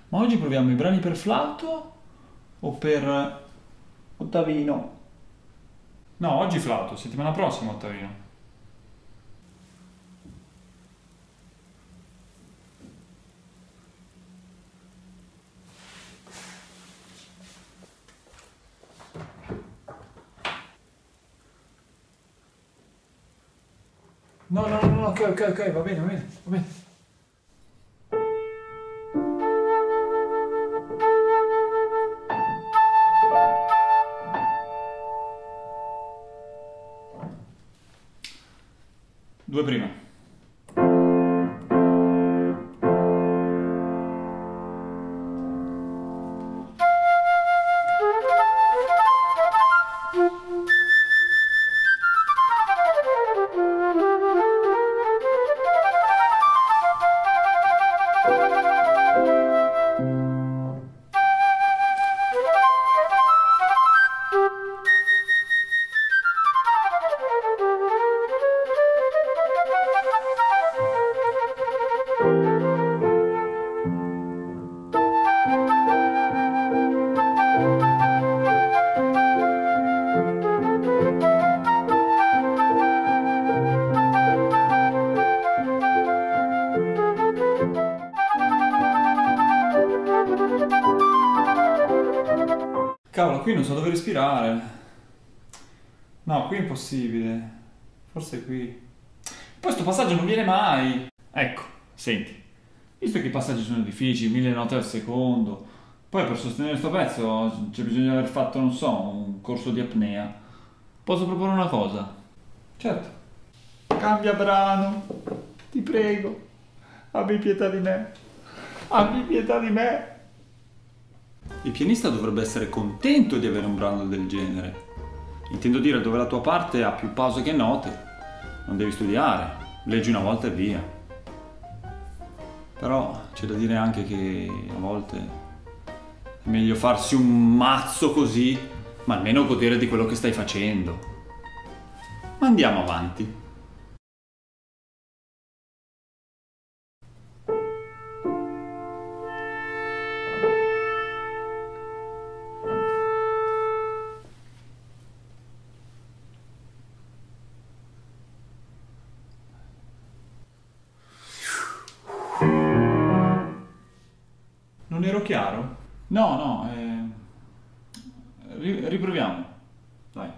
Ma oggi proviamo i brani per flauto o per Ottavino. No, oggi flauto, settimana prossima Ottavino. No, no, no, no, ok, ok, ok, va bene, va bene, va bene. Due prima. Cavolo, qui non so dove respirare. No, qui è impossibile. Forse qui. Poi sto passaggio non viene mai. Ecco, senti. Visto che i passaggi sono difficili, 1000 note al secondo, poi per sostenere sto pezzo c'è bisogno di aver fatto, non so, un corso di apnea. Posso proporre una cosa? Certo. Cambia brano. Ti prego. Abbi pietà di me. Abbi pietà di me. Il pianista dovrebbe essere contento di avere un brano del genere. Intendo dire dove la tua parte ha più pause che note. Non devi studiare, leggi una volta e via. Però c'è da dire anche che a volte è meglio farsi un mazzo così, ma almeno godere di quello che stai facendo. Ma andiamo avanti. Non ero chiaro? No, no, riproviamo. Dai.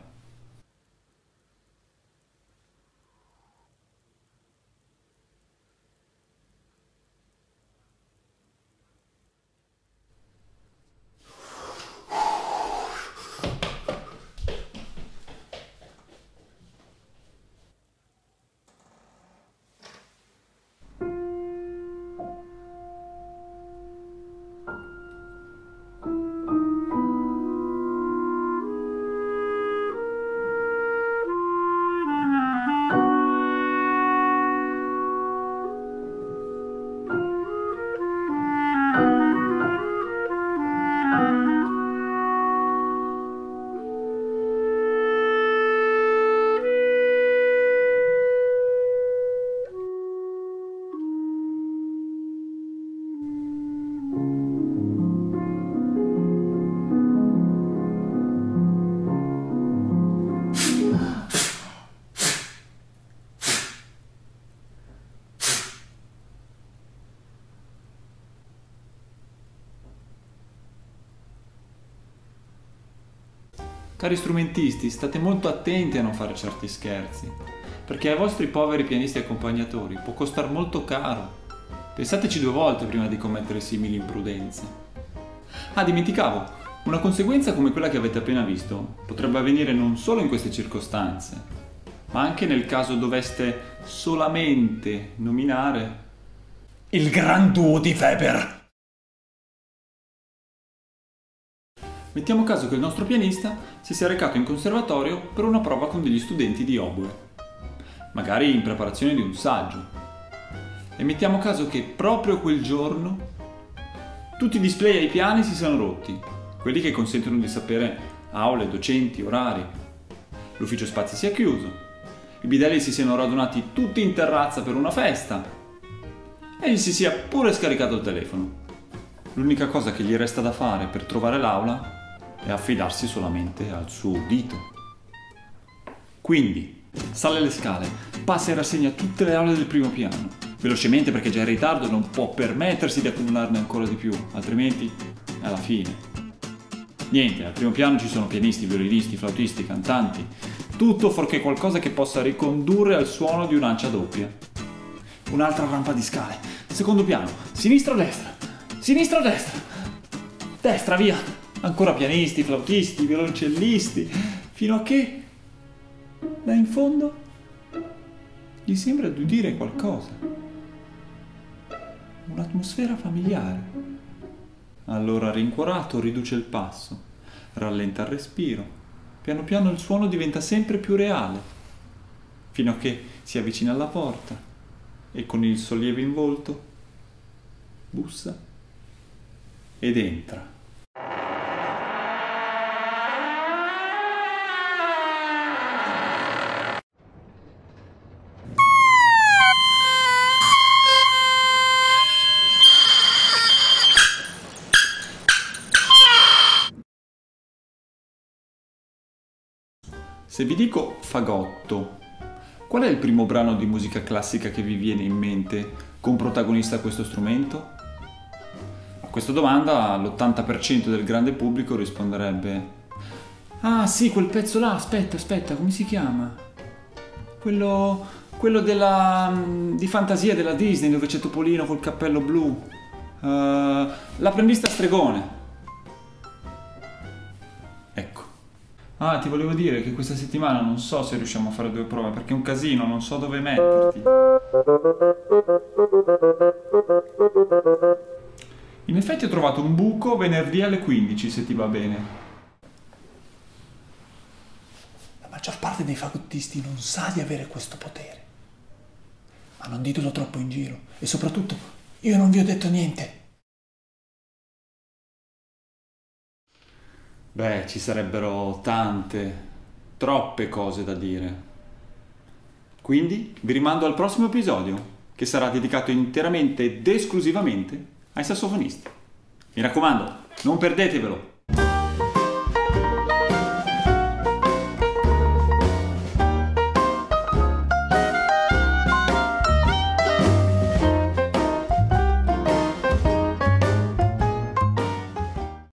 Cari strumentisti, state molto attenti a non fare certi scherzi, perché ai vostri poveri pianisti accompagnatori può costare molto caro. Pensateci due volte prima di commettere simili imprudenze. Ah, dimenticavo, una conseguenza come quella che avete appena visto potrebbe avvenire non solo in queste circostanze, ma anche nel caso doveste solamente nominare il Gran Duo di Weber. Mettiamo caso che il nostro pianista si sia recato in conservatorio per una prova con degli studenti di oboe, magari in preparazione di un saggio. E mettiamo caso che proprio quel giorno tutti i display ai piani si siano rotti, quelli che consentono di sapere aule, docenti, orari. L'ufficio spazi sia chiuso, i bidelli si siano radunati tutti in terrazza per una festa e gli si sia pure scaricato il telefono. L'unica cosa che gli resta da fare per trovare l'aula è affidarsi solamente al suo udito. Quindi, sale le scale, passa in rassegna tutte le aule del primo piano, velocemente perché già è in ritardo e non può permettersi di accumularne ancora di più, altrimenti è alla fine. Niente, al primo piano ci sono pianisti, violinisti, flautisti, cantanti, tutto fuorché qualcosa che possa ricondurre al suono di un'ancia doppia. Un'altra rampa di scale, secondo piano, sinistra o destra? Sinistra o destra? Destra, via! Ancora pianisti, flautisti, violoncellisti, fino a che, là in fondo, gli sembra di udire qualcosa. Un'atmosfera familiare. Allora, rincuorato, riduce il passo, rallenta il respiro. Piano piano il suono diventa sempre più reale, fino a che si avvicina alla porta e con il sollievo in volto bussa ed entra. Se vi dico fagotto, qual è il primo brano di musica classica che vi viene in mente con protagonista questo strumento? A questa domanda l'80% del grande pubblico risponderebbe: ah sì, quel pezzo là, aspetta, come si chiama? Quello di fantasia della Disney dove c'è Topolino col cappello blu. L'apprendista stregone. Ecco. Ah, ti volevo dire che questa settimana non so se riusciamo a fare 2 prove perché è un casino, non so dove metterti. In effetti ho trovato un buco venerdì alle 15, se ti va bene. La maggior parte dei fagottisti non sa di avere questo potere. Ma non ditelo troppo in giro. E soprattutto, io non vi ho detto niente. Beh, ci sarebbero troppe cose da dire. Quindi vi rimando al prossimo episodio, che sarà dedicato interamente ed esclusivamente ai sassofonisti. Mi raccomando, non perdetevelo!